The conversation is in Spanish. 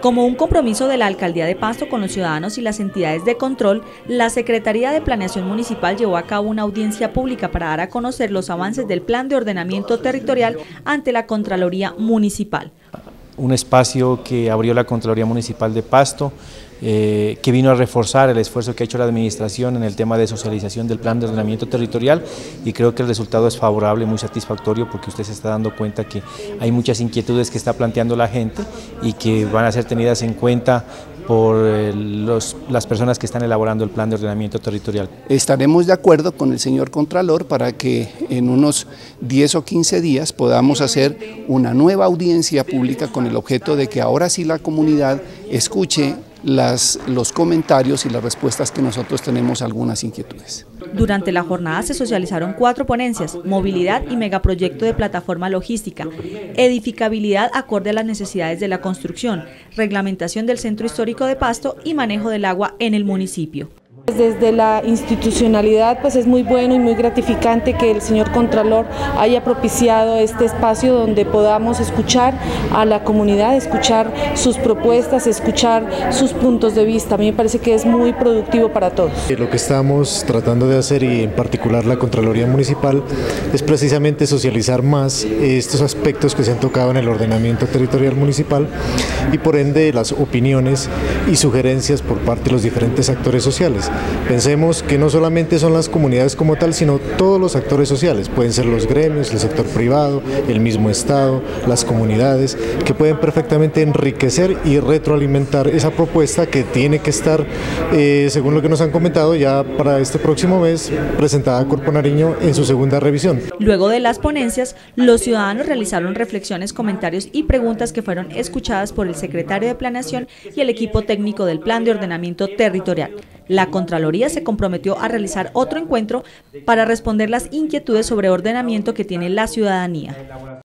Como un compromiso de la Alcaldía de Pasto con los ciudadanos y las entidades de control, la Secretaría de Planeación Municipal llevó a cabo una audiencia pública para dar a conocer los avances del Plan de Ordenamiento Territorial ante la Contraloría Municipal. Un espacio que abrió la Contraloría Municipal de Pasto, que vino a reforzar el esfuerzo que ha hecho la administración en el tema de socialización del Plan de Ordenamiento Territorial, y creo que el resultado es favorable, muy satisfactorio, porque usted se está dando cuenta que hay muchas inquietudes que está planteando la gente y que van a ser tenidas en cuenta por las personas que están elaborando el Plan de Ordenamiento Territorial. Estaremos de acuerdo con el señor Contralor para que en unos 10 o 15 días podamos hacer una nueva audiencia pública con el objeto de que ahora sí la comunidad escuche los comentarios y las respuestas que nosotros tenemos a algunas inquietudes. Durante la jornada se socializaron 4 ponencias: movilidad y megaproyecto de plataforma logística, edificabilidad acorde a las necesidades de la construcción, reglamentación del centro histórico de Pasto y manejo del agua en el municipio. Desde la institucionalidad pues es muy bueno y muy gratificante que el señor Contralor haya propiciado este espacio donde podamos escuchar a la comunidad, escuchar sus propuestas, escuchar sus puntos de vista. A mí me parece que es muy productivo para todos. Lo que estamos tratando de hacer, y en particular la Contraloría Municipal, es precisamente socializar más estos aspectos que se han tocado en el ordenamiento territorial municipal y por ende las opiniones y sugerencias por parte de los diferentes actores sociales. Pensemos que no solamente son las comunidades como tal, sino todos los actores sociales, pueden ser los gremios, el sector privado, el mismo Estado, las comunidades, que pueden perfectamente enriquecer y retroalimentar esa propuesta que tiene que estar, según lo que nos han comentado, ya para este próximo mes, presentada a Corpo Nariño en su segunda revisión. Luego de las ponencias, los ciudadanos realizaron reflexiones, comentarios y preguntas que fueron escuchadas por el secretario de Planeación y el equipo técnico del Plan de Ordenamiento Territorial. La Contraloría se comprometió a realizar otro encuentro para responder las inquietudes sobre ordenamiento que tiene la ciudadanía.